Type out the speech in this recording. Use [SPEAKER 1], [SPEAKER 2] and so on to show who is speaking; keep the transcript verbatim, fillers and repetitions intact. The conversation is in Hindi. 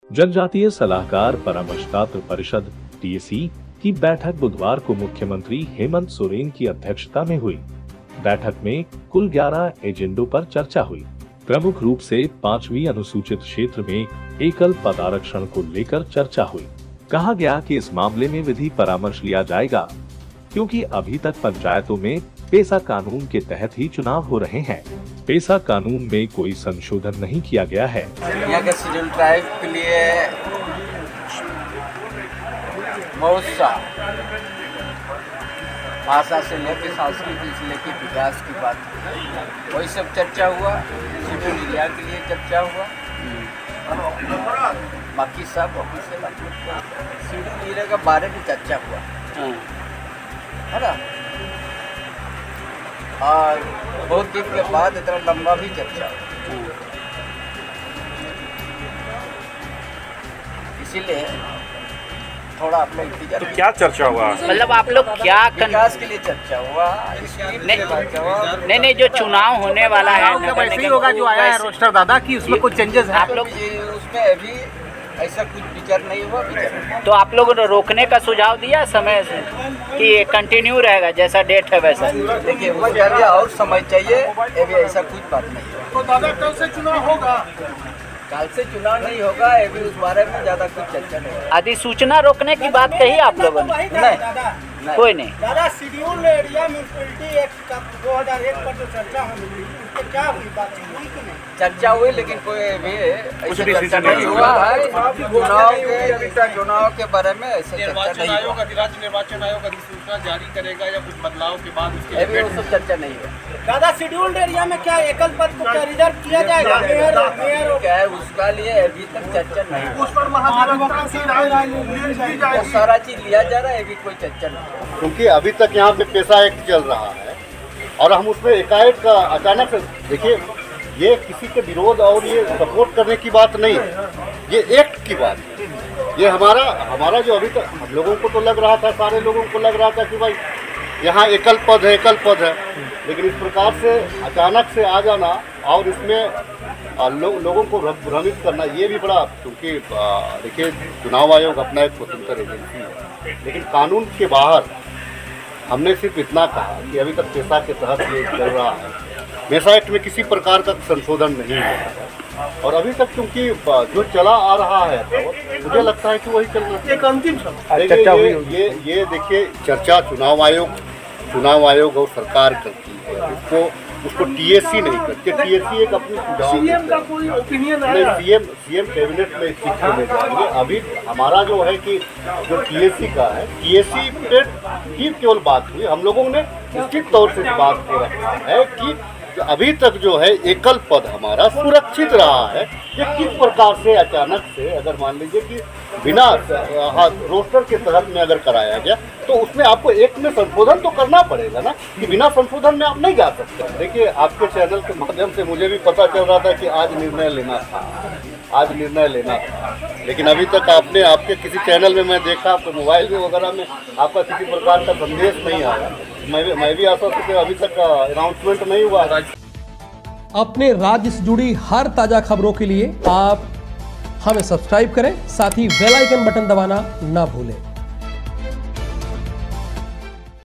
[SPEAKER 1] जनजातीय सलाहकार परामर्शदाता परिषद टी ए सी की बैठक बुधवार को मुख्यमंत्री हेमंत सोरेन की अध्यक्षता में हुई। बैठक में कुल ग्यारह एजेंडों पर चर्चा हुई। प्रमुख रूप से पांचवी अनुसूचित क्षेत्र में एकल पद आरक्षण को लेकर चर्चा हुई। कहा गया कि इस मामले में विधि परामर्श लिया जाएगा, क्योंकि अभी तक पंचायतों में पेसा कानून के तहत ही चुनाव हो रहे हैं। पेसा कानून में कोई संशोधन नहीं किया गया है।
[SPEAKER 2] यहाँ के शेड्यूल ट्राइब के लिए बहुत सा भाषा से लेकर संस्कृति से लेकर विकास की बात वही सब चर्चा हुआ। शेड्यूल एरिया के लिए चर्चा हुआ। बाकी सब ऑफिशियल शेड्यूल एरिया के बारे में चर्चा हुआ है ना। और बहुत दिन के बाद इतना लंबा भी चर्चा हुआ। इसीलिए थोड़ा आप लोग इंतजार।
[SPEAKER 3] तो क्या चर्चा हुआ?
[SPEAKER 4] मतलब आप लोग क्या
[SPEAKER 2] विकास के लिए चर्चा हुआ।
[SPEAKER 4] नहीं नहीं जो चुनाव होने वाला है
[SPEAKER 5] वैसे ही होगा जो आया है रोस्टर दादा की उसमें कुछ चेंजेस है।
[SPEAKER 2] आप लोग उसमें अभी ऐसा कुछ विचार नहीं हुआ। विचार
[SPEAKER 4] तो आप लोग रोकने का सुझाव दिया समय से कि कंटिन्यू रहेगा जैसा डेट है वैसा।
[SPEAKER 2] देखिए वो जरिया और समय चाहिए। अभी ऐसा कुछ बात नहीं है।
[SPEAKER 5] तो दादा कल से चुनाव होगा?
[SPEAKER 2] कल से चुनाव नहीं होगा। अभी उस बारे में ज्यादा कुछ चर्चा नहीं है।
[SPEAKER 4] अधिसूचना रोकने की बात कही आप लोगों ने?
[SPEAKER 2] नहीं
[SPEAKER 4] कोई नहीं।
[SPEAKER 5] दादा शेड्यूल एरिया म्युनिसिपैलिटी एक्ट का दो हज़ार एक पर जो चर्चा हुई उसके क्या हुई बात हुई कि नहीं?
[SPEAKER 2] चर्चा हुई लेकिन कोई भी ऐसा चर्चा नहीं हुआ है। चुनाव के चुनाव के बारे में ऐसा चर्चा नहीं हुआ।
[SPEAKER 6] राज्य निर्वाचन आयोग अधिसूचना जारी करेगा या कुछ बदलाव के बाद उसके
[SPEAKER 2] अभी वो सब चर्चा नहीं हुआ।
[SPEAKER 5] दादा शेड्यूल्ड एरिया में क्या एकल पद को क्या रिजर्व किया जाएगा? मेयर मेयर
[SPEAKER 2] क्या है उसका लिए अभी तक चर्चा नहीं हुआ।
[SPEAKER 5] उस पर महाधिवक्ता की राय राय ली जाएगी।
[SPEAKER 2] वो सारा चीज लिया जा रहा है। अभी कोई चर्चा नहीं।
[SPEAKER 7] क्योंकि अभी तक यहाँ पे पेसा एक्ट चल रहा है और हम उसमें एकाएक का अचानक से देखिए, ये किसी के विरोध और ये सपोर्ट करने की बात नहीं है, ये एक्ट की बात है। ये हमारा हमारा जो अभी तक हम लोगों को तो लग रहा था, सारे लोगों को लग रहा था कि भाई यहाँ एकल पद है एकल पद है, लेकिन इस प्रकार से अचानक से आ जाना और इसमें लो, लोगों को भ्रमित करना, ये भी बड़ा, क्योंकि देखिए चुनाव आयोग अपना एक स्वतंत्र एजेंसी है, लेकिन कानून के बाहर हमने सिर्फ इतना कहा कि अभी तक पेशा के तहत ये चल रहा है। पेशा एक्ट में किसी प्रकार का संशोधन नहीं है और अभी तक क्योंकि जो चला आ रहा है मुझे लगता है कि वही चल रहा है।
[SPEAKER 5] एक अंतिम
[SPEAKER 7] चर्चा हुई ये ये देखिए चर्चा चुनाव आयोग चुनाव आयोग और सरकार करती है, उसको उसको टी ए सी नहीं करती। टी ए सी एक अपनी
[SPEAKER 5] सीएम का कोई ओपिनियन है?
[SPEAKER 7] सीएम सीएम कैबिनेट में इस चीज को ले जाएंगे। अभी हमारा जो है कि जो टी ए सी का है, टी ए सी पे ही केवल बात हुई। हम लोगों ने निश्चित तौर से इस बात को रखा है कि अभी तक जो है एकल पद हमारा सुरक्षित रहा है। ये किस प्रकार से अचानक से अगर मान लीजिए कि बिना रोस्टर के तहत में अगर कराया गया तो उसमें आपको एक में संशोधन तो करना पड़ेगा ना, कि बिना संशोधन में आप नहीं जा सकते। देखिए आपके चैनल के माध्यम से मुझे भी पता चल रहा था कि आज निर्णय लेना था आज निर्णय लेना था लेकिन अभी तक आपने आपके किसी चैनल में मैं देखा, आपके मोबाइल में वगैरह में आपका किसी प्रकार का संदेश नहीं आया। मैं भी मैं भी आशा से अभी तक अनाउंसमेंट नहीं हुआ।
[SPEAKER 8] अपने राज्य से जुड़ी हर ताजा खबरों के लिए आप हमें सब्सक्राइब करें, साथ ही बेल आइकन बटन दबाना ना भूलें।